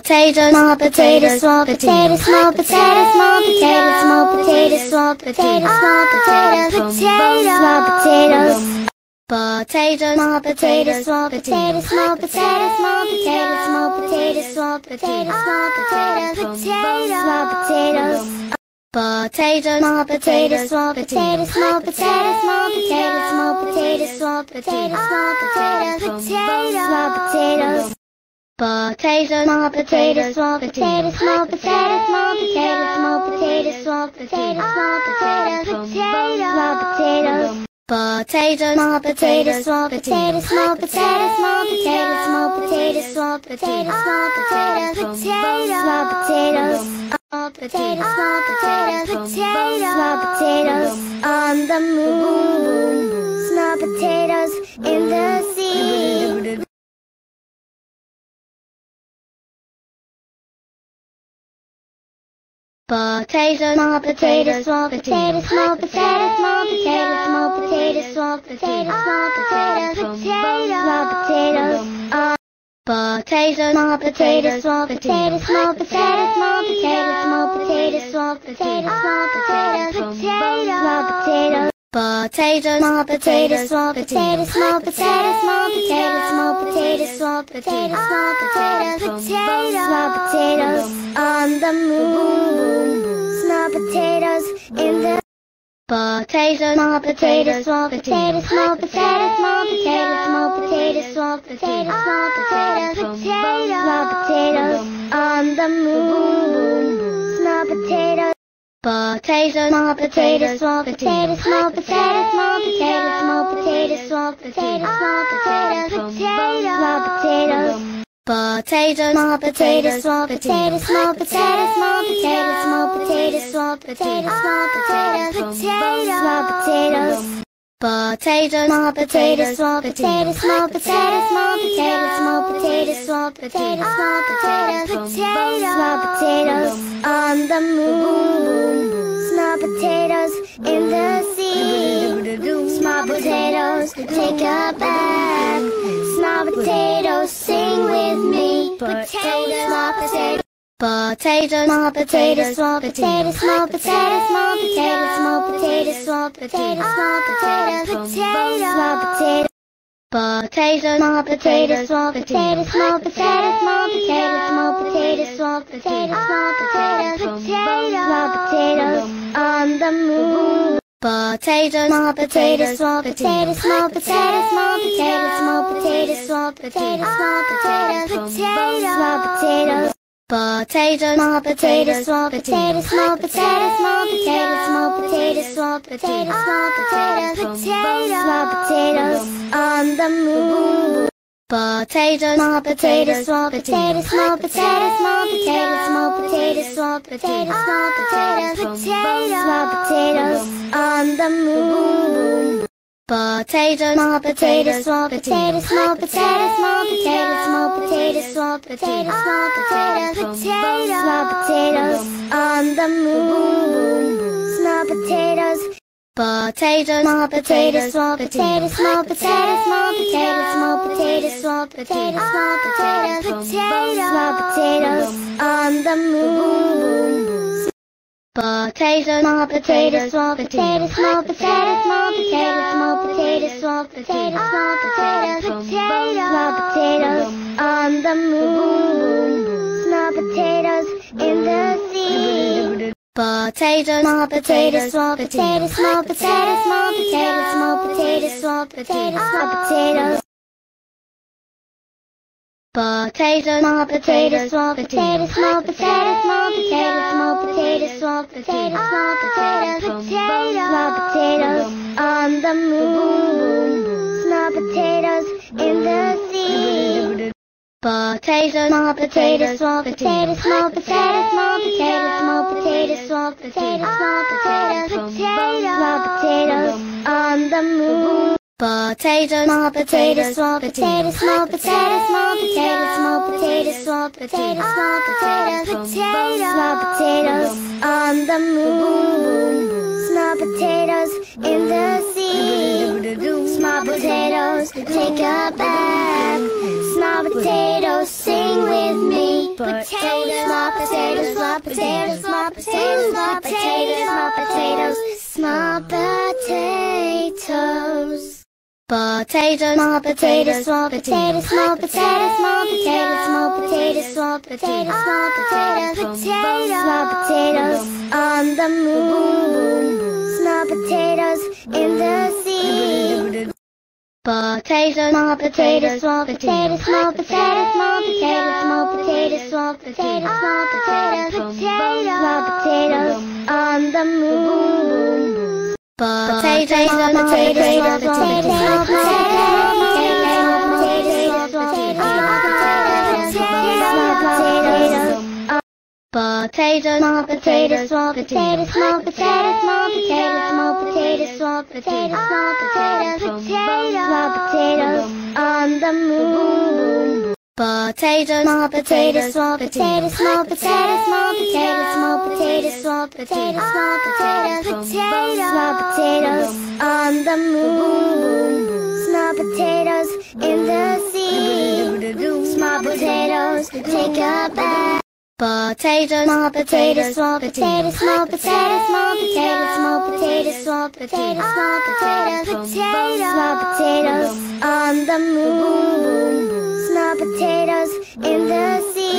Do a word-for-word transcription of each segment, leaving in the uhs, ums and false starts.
Potatoes, small potatoes, small potatoes, small potatoes, small potatoes, small potatoes, small potatoes, small potatoes, small potatoes. Potatoes, small potatoes, small potatoes, small potatoes, small potatoes, small potatoes, small potatoes, small potatoes, small potatoes. Potatoes, small potatoes, small potatoes, small potatoes, small potatoes, small potatoes, small potatoes, small potatoes, small potatoes. Potatoes, small potatoes, small potatoes, small potatoes, small potatoes, small potatoes, small potatoes, small potatoes, small potatoes. Potatoes, small potatoes, small potatoes, small potatoes, small potatoes, small potatoes, small potatoes, small potatoes, small potatoes, small potatoes, small potatoes, small potatoes on the moon, small potatoes in the sea. Potatoes, small potatoes, small potatoes, small potatoes, small potatoes, small potatoes, small potatoes, small potatoes, small potatoes. Potatoes, small potatoes, small potatoes, small potatoes, small potatoes, small potatoes, small potatoes, small potatoes, small potatoes. Potatoes, small potatoes, small potatoes, small potatoes, small potatoes, small potatoes, small potatoes, small potatoes, small potatoes on the moon, small potatoes in the potatoes, small potatoes, small potatoes, small potatoes, small potatoes, small potatoes, small potatoes, small potatoes, small potatoes on the moon, small potatoes. Potatoes, small potatoes, small potatoes, small potatoes, small potatoes, small potatoes, small potatoes, small potatoes, small potatoes. Potatoes, small potatoes, small potatoes, small potatoes, small potatoes, small potatoes, small potatoes, small potatoes, small potatoes. Potatoes, small potatoes, small potatoes, small potatoes, small potatoes, small potatoes, small potatoes, small potatoes, small potatoes on the moon, small potatoes in the sea. Small potatoes, take a bath. Small potatoes, sing with me. Potatoes, small potatoes. Potatoes, small potatoes, small potatoes, small potatoes, small potatoes, small potatoes, small potatoes, small potatoes, small potatoes. Potatoes, small potatoes, small potatoes, small potatoes, small potatoes, small potatoes, small potatoes, small potatoes, small potatoes on the moon. Potatoes, small potatoes, small potatoes, small potatoes, small potatoes, small potatoes, small potatoes, small potatoes, small potatoes. Potatoes, small potatoes, small potatoes, small potatoes, small potatoes, small potatoes, small potatoes, small potatoes, small potatoes on the moon. Potatoes, small potatoes, small potatoes, small potatoes, small potatoes, small potatoes, small potatoes, small potatoes, small potatoes on the moon. Potatoes, small potatoes, small potatoes, small potatoes, small potatoes, small potatoes, small potatoes, small potatoes, small potatoes on the moon, small potatoes. Potatoes, small potatoes, small potatoes, small potatoes, small potatoes, small potatoes, small potatoes, small potatoes, small potatoes on the moon. Potatoes, small potatoes, small potatoes, small potatoes, small potatoes, small potatoes, small potatoes, small potatoes, small potatoes on the moon, small potatoes in the sea. Potatoes, small potatoes, small potatoes, small potatoes, small potatoes, small potatoes, small potatoes, small potatoes. Potatoes, small potatoes, small potatoes, small potatoes, small potatoes, small potatoes, small potatoes, small potatoes, small potatoes on the moon, small potatoes in the sea. Potatoes, small potatoes, small potatoes, small potatoes, small potatoes, small potatoes, small potatoes, small potatoes, small potatoes on the moon. Potatoes, small potatoes, small potatoes, small potatoes, small potatoes, small potatoes, small potatoes, small potatoes, small potatoes on the moon, small potatoes in the sea. Small potatoes, take a bath. Small potatoes, sing with me. potatoes, small potatoes, small potatoes, small potatoes, small potatoes, small potatoes, small potatoes. Potatoes, small potatoes, small potatoes, small potatoes, small potatoes, small potatoes, small potatoes, small potatoes, small potatoes on the moon, small potatoes in the sea. Potatoes, small potatoes, small potatoes, small potatoes, small potatoes, small potatoes, small potatoes, small potatoes, small potatoes on the moon. Potatoes, small potatoes, small potatoes, small potatoes, small potatoes, small potatoes, small potatoes. Potatoes, small potatoes, small potatoes, small potatoes, small potatoes, small potatoes, small potatoes, small potatoes, small potatoes on the moon. Potatoes, small potatoes, small potatoes, small potatoes, small potatoes, small potatoes, small potatoes, small potatoes, small potatoes on the moon. Small potatoes in the sea. Small potatoes take a bath. Potatoes, small potatoes, small potatoes, small potatoes, small potatoes, small potatoes, small potatoes, small potatoes, small potatoes on the moon. Small potatoes in the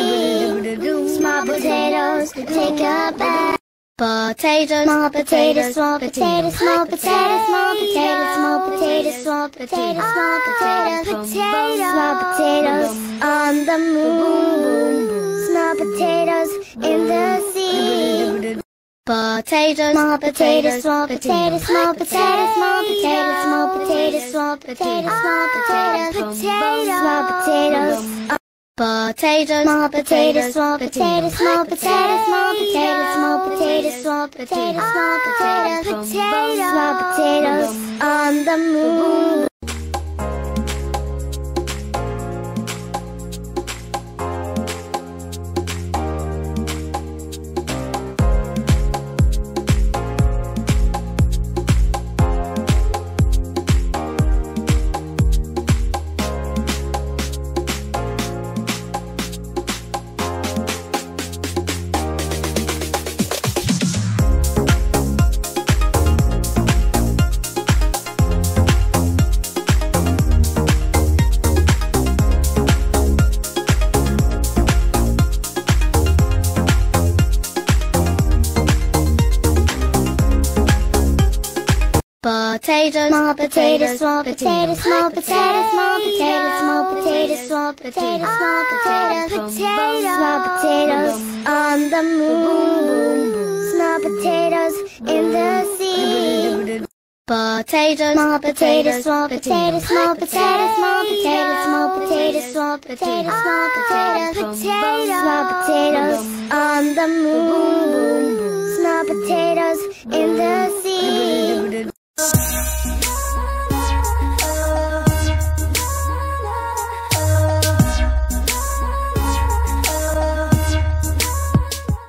sea. Small potatoes take a bath. Potatoes, small potatoes, small potatoes, small potatoes, small potatoes, small potatoes, small potatoes, small potatoes, small potatoes on the moon. Small potatoes in the sea. Potatoes, small potatoes, small potatoes, small potatoes, small potatoes, small potatoes, small potatoes, small potatoes, small potatoes. Potatoes, small potatoes, small potatoes, small potatoes, small potatoes, small potatoes, small potatoes, small potatoes, small potatoes on the moon. Potatoes, small potatoes, small potatoes, small potatoes, small potatoes, small potatoes, small potatoes, small potatoes, small potatoes on the moon. Small potatoes in the sea. Potatoes, small potatoes, small potatoes, small potatoes, small potatoes, small potatoes, small potatoes, small potatoes, small potatoes on the moon. Small potatoes in the sea.